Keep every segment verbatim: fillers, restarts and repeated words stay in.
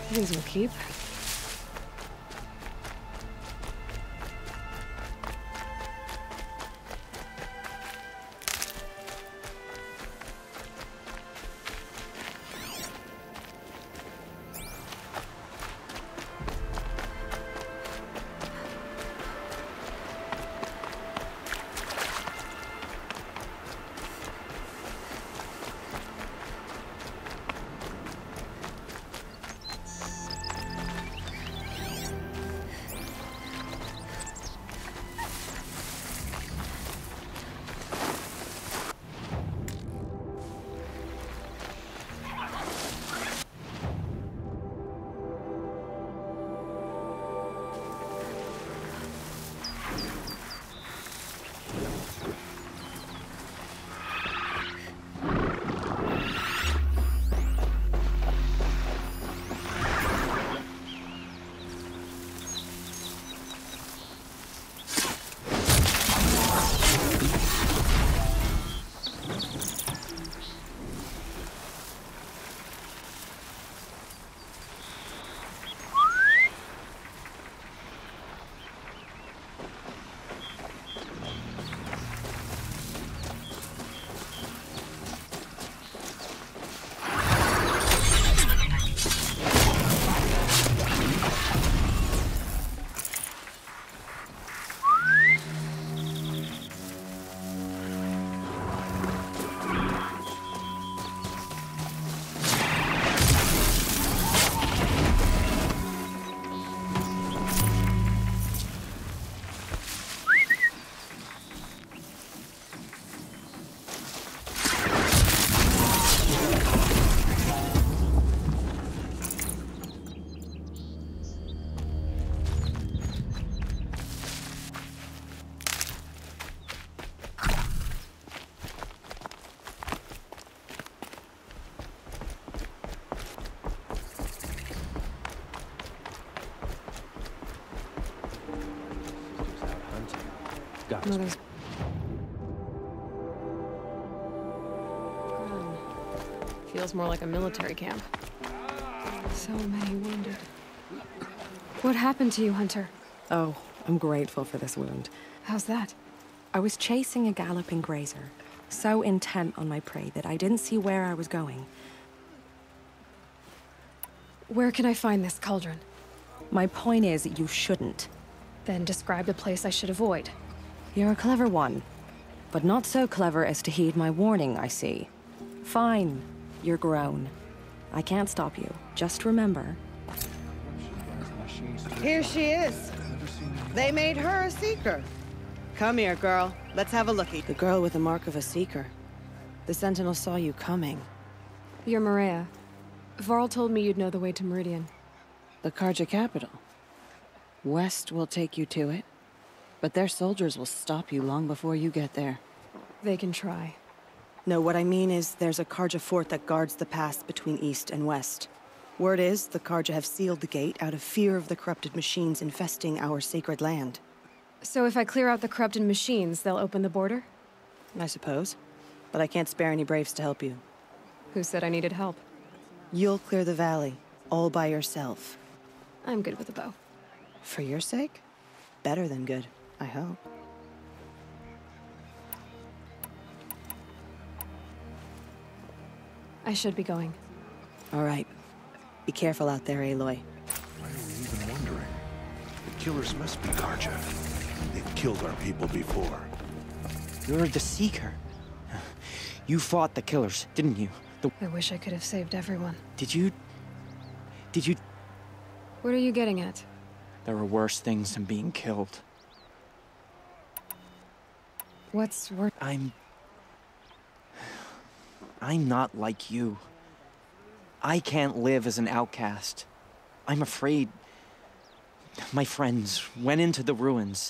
These will keep. Mother's... Um, feels more like a military camp. So many wounded. What happened to you, Hunter? Oh, I'm grateful for this wound. How's that? I was chasing a galloping grazer, so intent on my prey that I didn't see where I was going. Where can I find this cauldron? My point is, you shouldn't. Then describe the place I should avoid. You're a clever one, but not so clever as to heed my warning, I see. Fine, you're grown. I can't stop you. Just remember. Here she is. They made her a seeker. Come here, girl. Let's have a looky. The girl with the mark of a seeker. The Sentinel saw you coming. You're Maria. Varl told me you'd know the way to Meridian. The Carja capital. West will take you to it, but their soldiers will stop you long before you get there. They can try. No, what I mean is there's a Carja fort that guards the pass between east and west. Word is the Carja have sealed the gate out of fear of the corrupted machines infesting our sacred land. So if I clear out the corrupted machines, they'll open the border? I suppose. But I can't spare any braves to help you. Who said I needed help? You'll clear the valley, all by yourself. I'm good with a bow. For your sake? Better than good, I hope. I should be going. All right. Be careful out there, Aloy. I was even wondering. The killers must be Carja. They've killed our people before. You're the Seeker. You fought the killers, didn't you? The... I wish I could have saved everyone. Did you... Did you... What are you getting at? There are worse things than being killed. What's worse? I'm... I'm not like you. I can't live as an outcast. I'm afraid... My friends went into the ruins.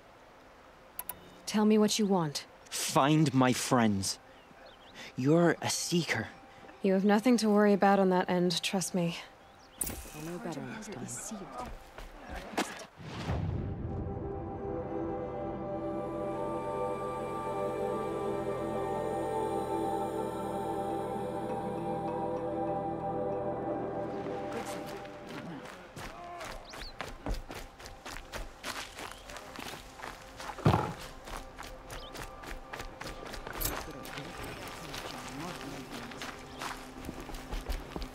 Tell me what you want. Find my friends. You're a Seeker. You have nothing to worry about on that end, trust me. I'll know better next time.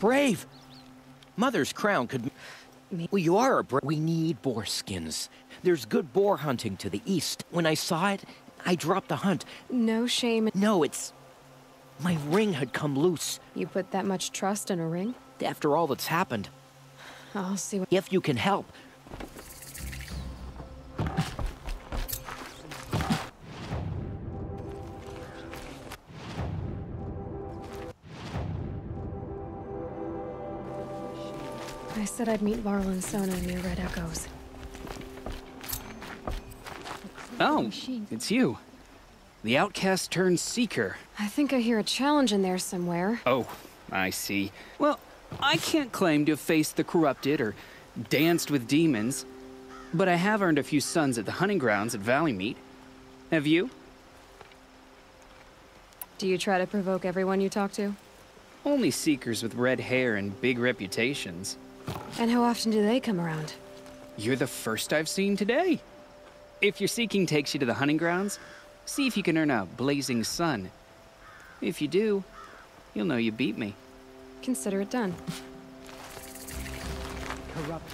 brave. Mother's crown could... Well, you are a brave. We need boar skins. There's good boar hunting to the east. When I saw it, I dropped the hunt. No shame. No, it's... My ring had come loose. You put that much trust in a ring? After all that's happened. I'll see what... If you can help. I said I'd meet Varl and Sona near Red Echoes. Oh, it's you. The outcast turned seeker. I think I hear a challenge in there somewhere. Oh, I see. Well, I can't claim to have faced the corrupted or danced with demons, but I have earned a few suns at the hunting grounds at Valleymeet. Have you? Do you try to provoke everyone you talk to? Only seekers with red hair and big reputations. And how often do they come around? You're the first I've seen today. If your seeking takes you to the hunting grounds, see if you can earn a blazing sun. If you do, you'll know you beat me. Consider it done. Corrupt.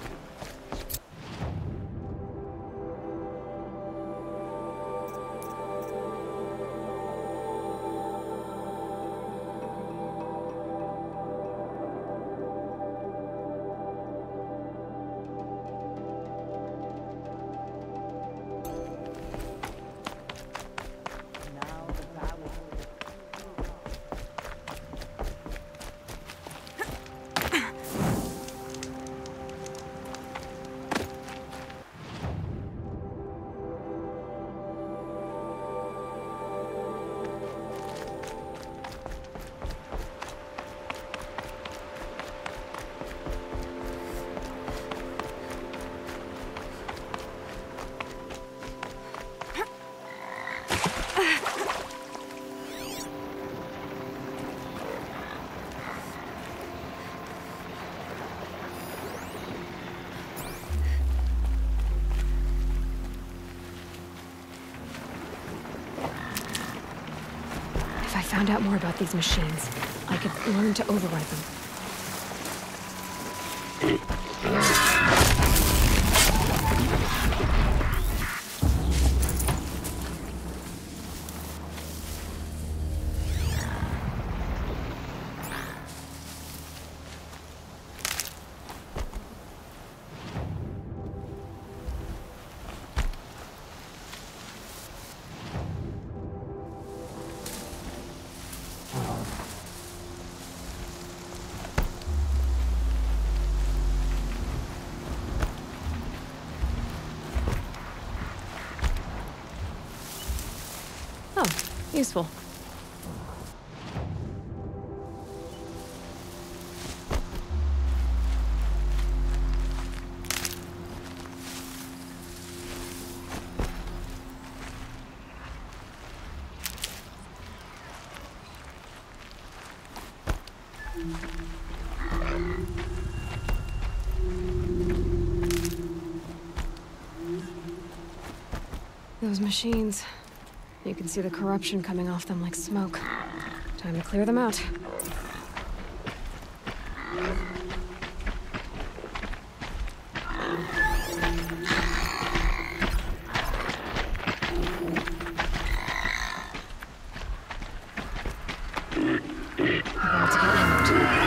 If I found out more about these machines, I could learn to override them. Oh, useful. Those machines. You can see the corruption coming off them like smoke. Time to clear them out. About to get out.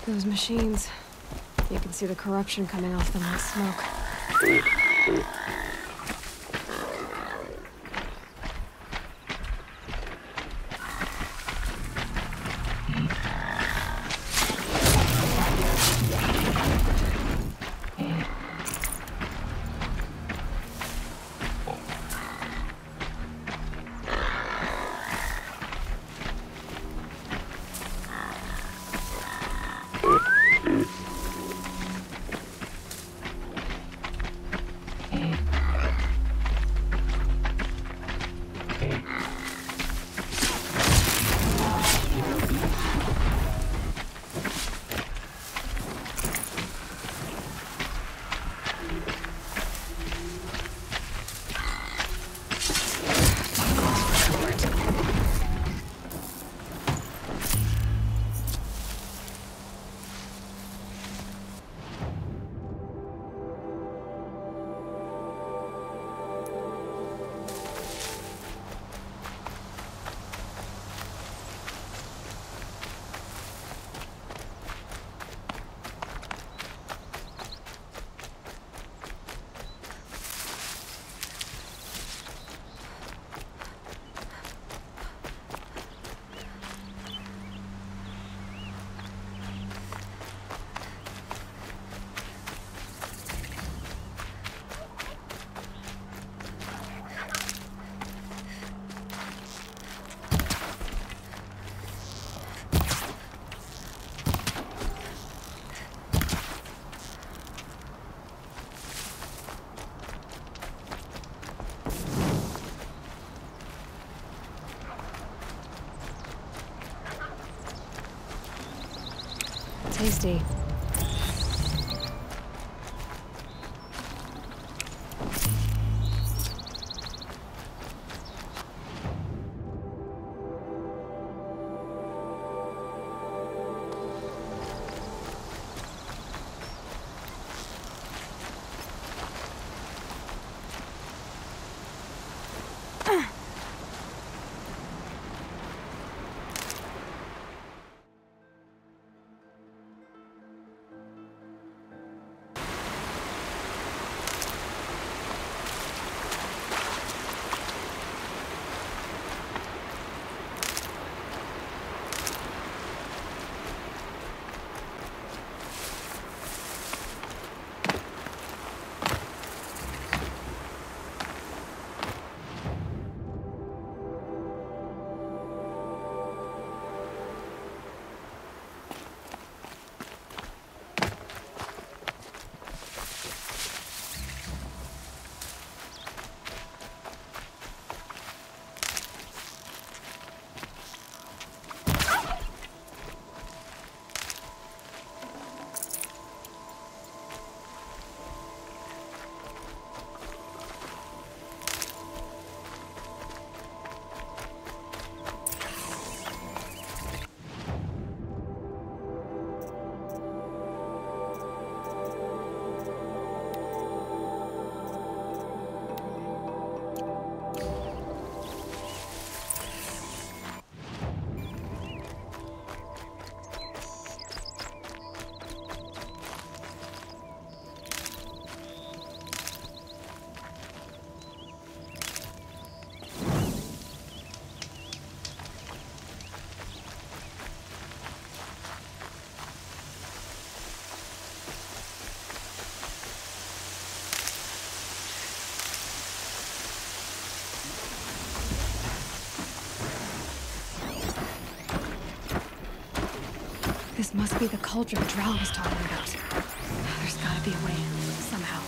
Those machines. You can see the corruption coming off them like smoke. Tasty. This must be the cauldron Drow was talking about. There's gotta be a way, somehow.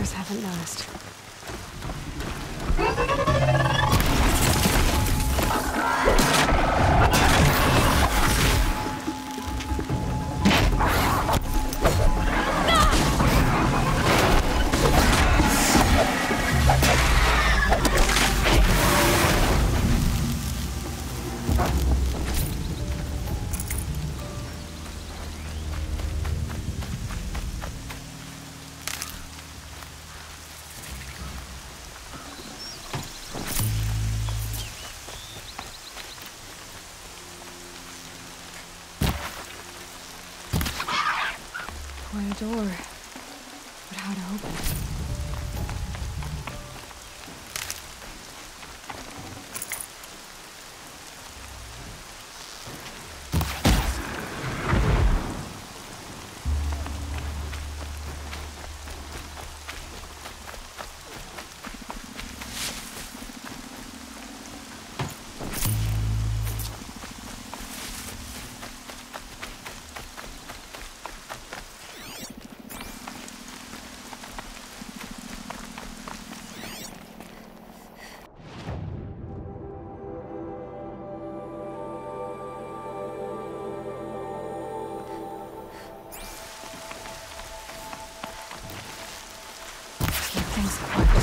others haven't noticed. Quite a door, but how to open it? Keep things quiet.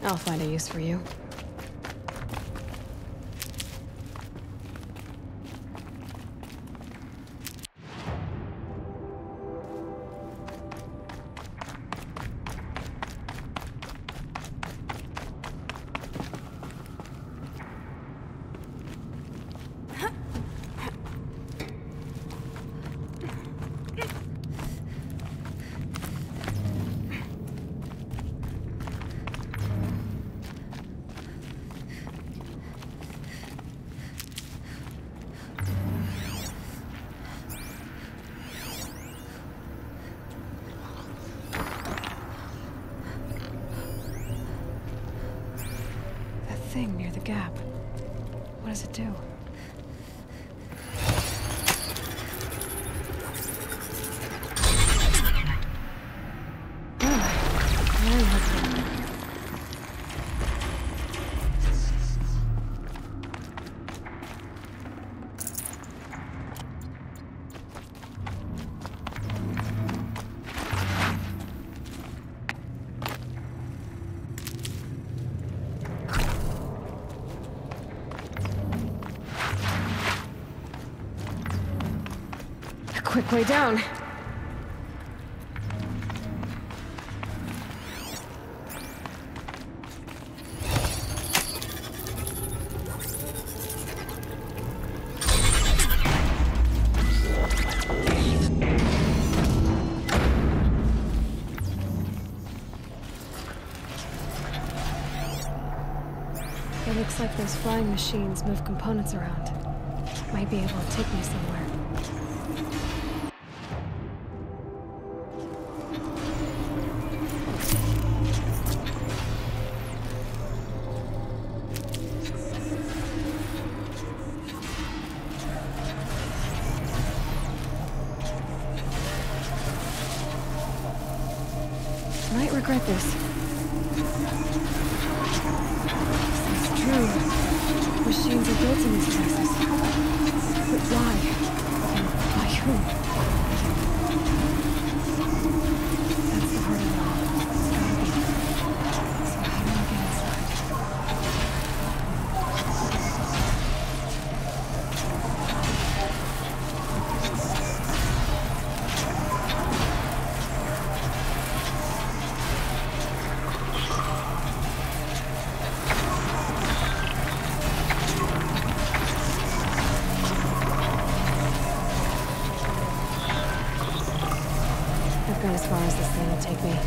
I'll find a use for you. Thing near the gap. What does it do? Oh, very helpful. Quick way down. It looks like those flying machines move components around. Might be able to take me somewhere. Might regret this. This is true. Machines are built in these places. But why? And by whom? That's the heart of it all. It's gotta be. So how do I get inside? I've got as far as this thing will take me.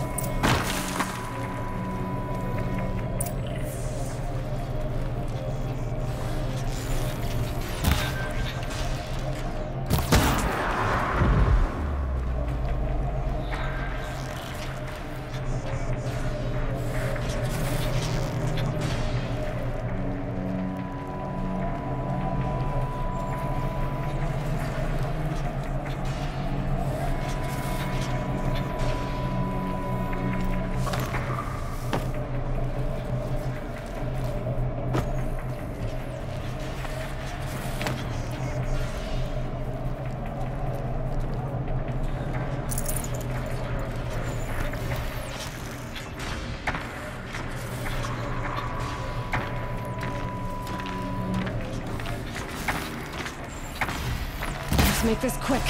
Let's make this quick.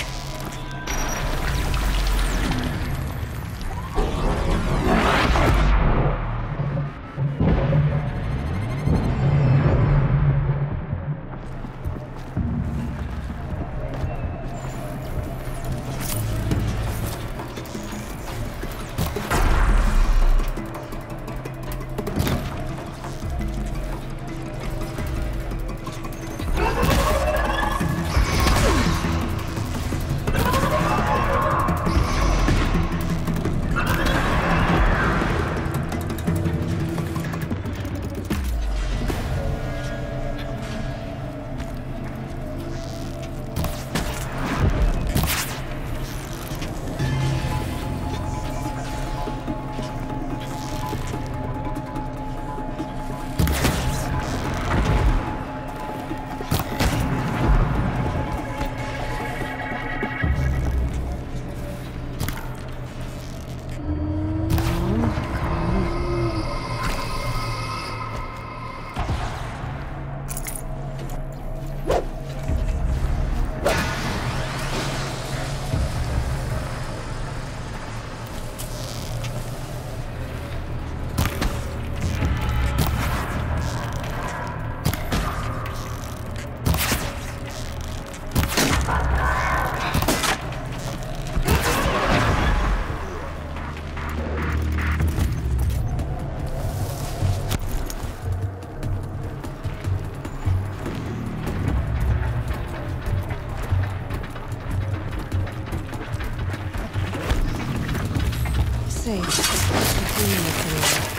safe. A few minutes anyway.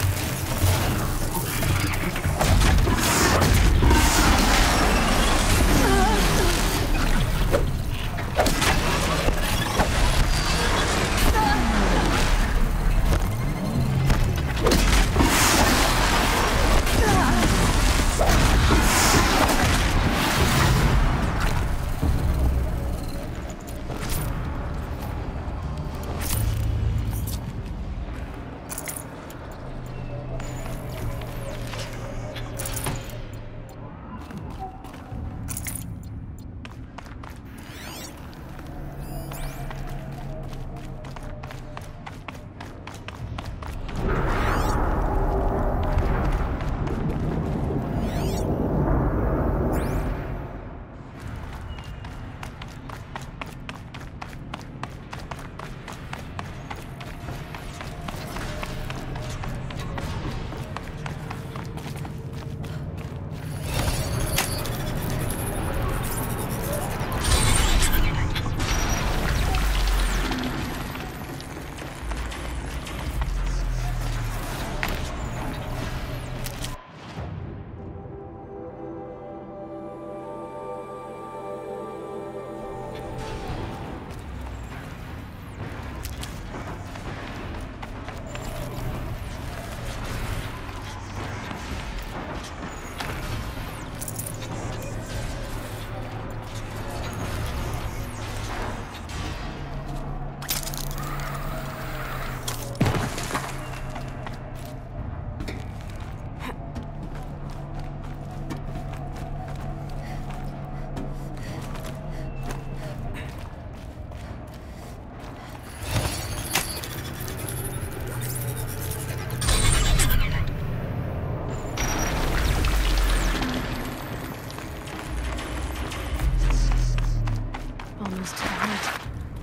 Almost to the heart.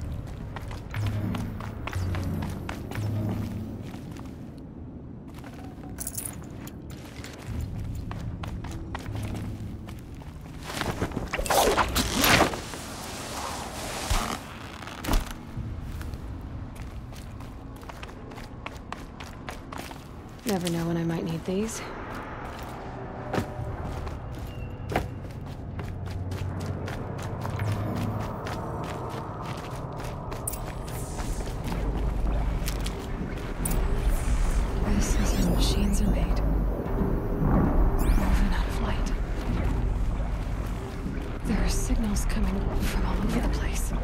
Never know when I might need these. This is how machines are made. Moving out of light. There are signals coming from all over the place.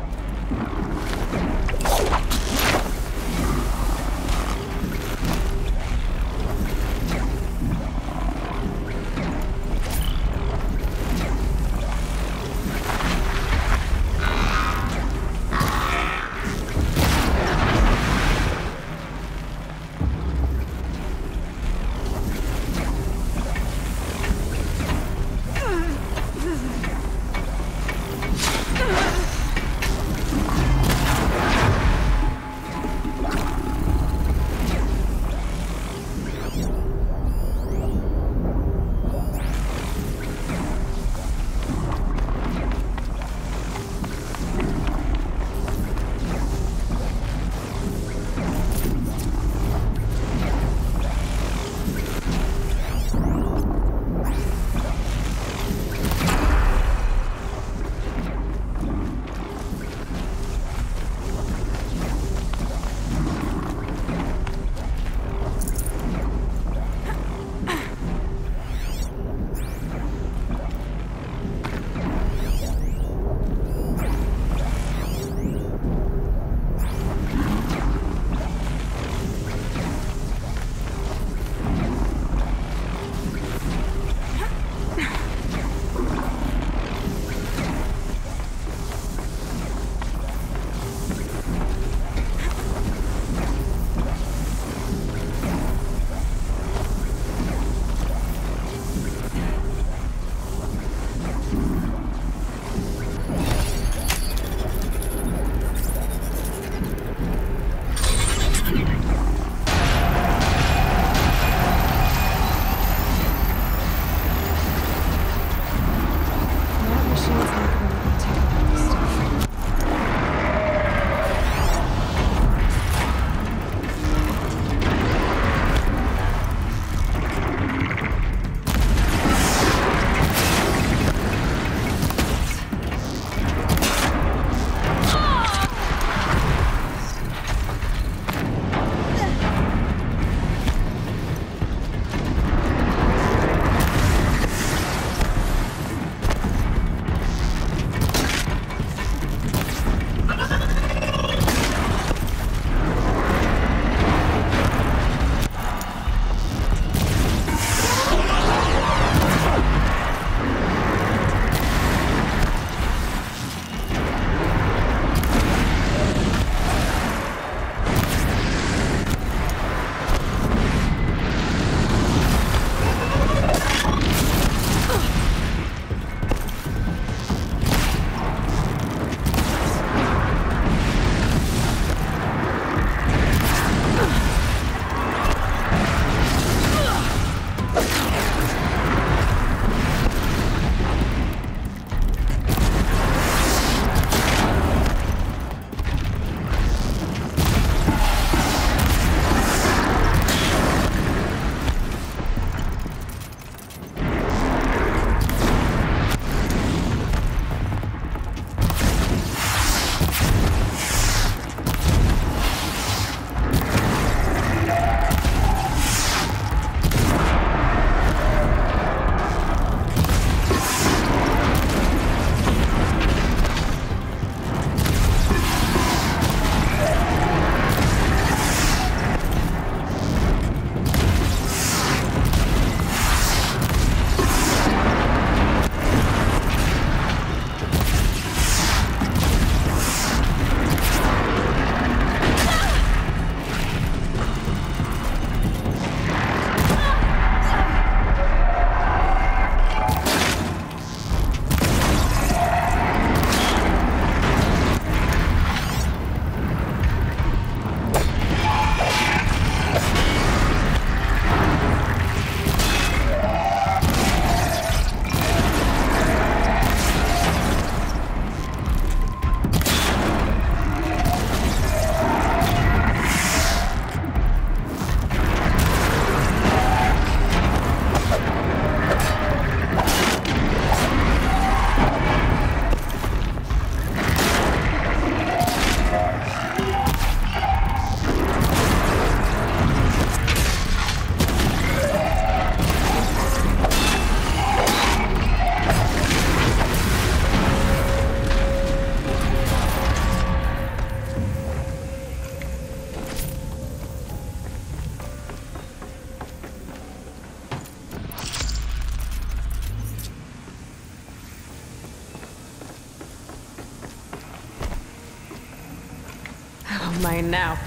Oh, mine now.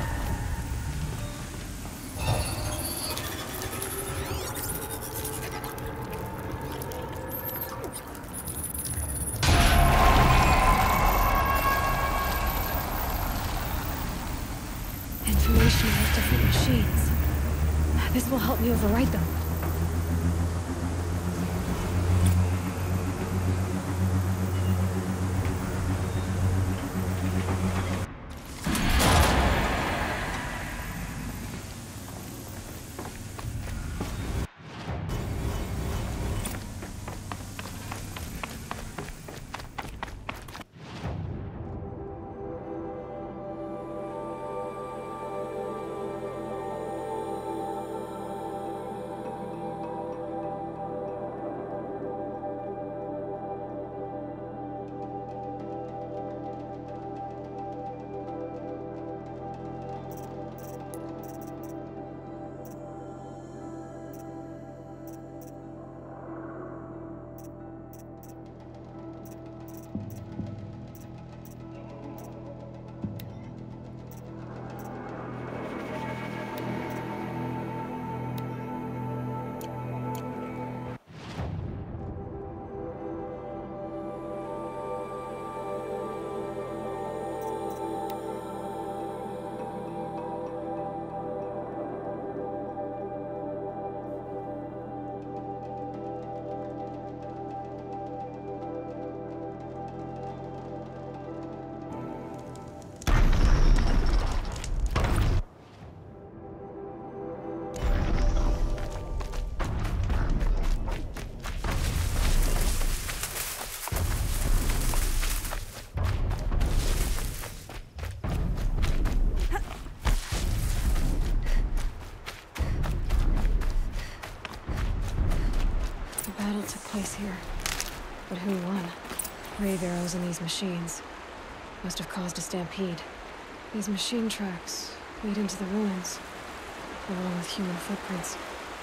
Information about different machines. This will help me override them. The battle took place here. But who won? Grave arrows in these machines must have caused a stampede. These machine tracks lead into the ruins, along with human footprints.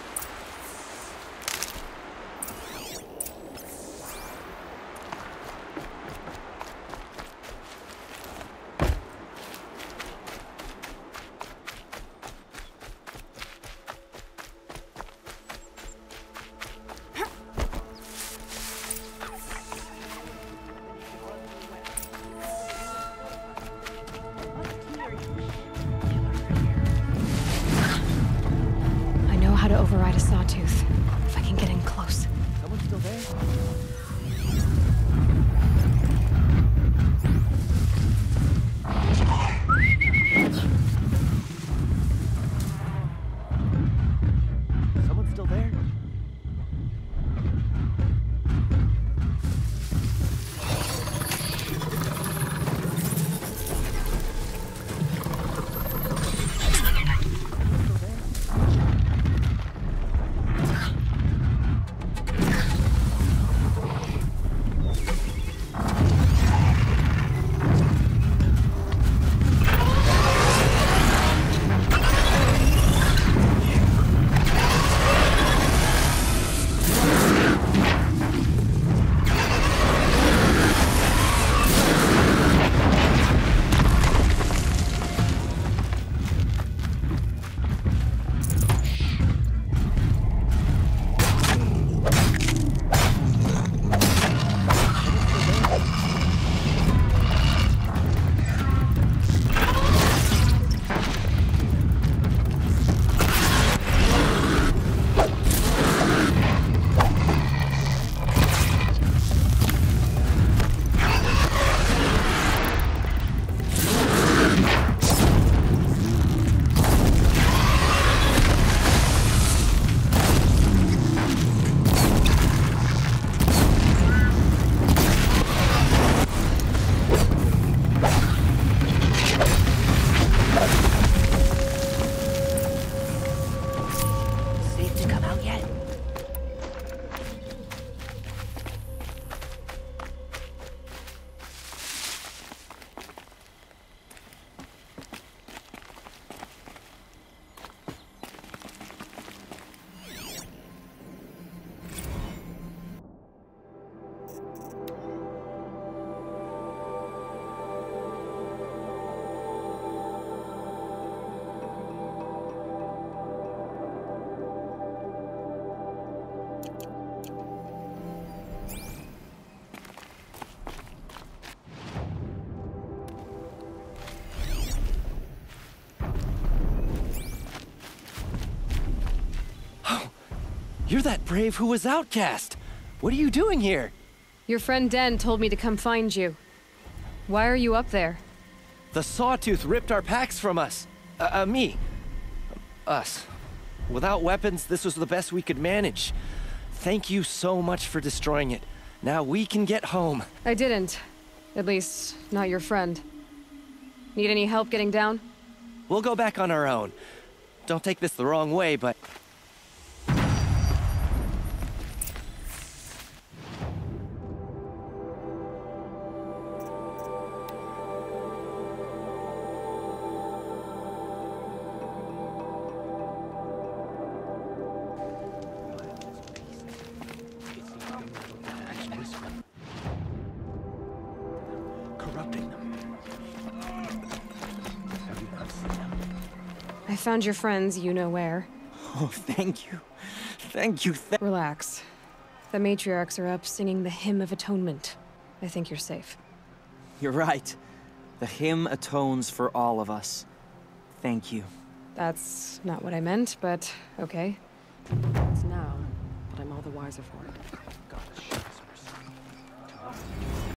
How to override a sawtooth, if I can get in close. Someone still there? Someone still there? You're that brave who was outcast. What are you doing here? Your friend Den told me to come find you. Why are you up there? The Sawtooth ripped our packs from us. Uh, uh, me. Us. Without weapons, this was the best we could manage. Thank you so much for destroying it. Now we can get home. I didn't. At least, not your friend. Need any help getting down? We'll go back on our own. Don't take this the wrong way, but... corrupting them. Have you not seen them? I found your friends, you know where. Oh, thank you. Thank you. Th Relax. The matriarchs are up singing the Hymn of Atonement. I think you're safe. You're right. The hymn atones for all of us. Thank you. That's not what I meant, but okay. It's now, but I'm all the wiser for it.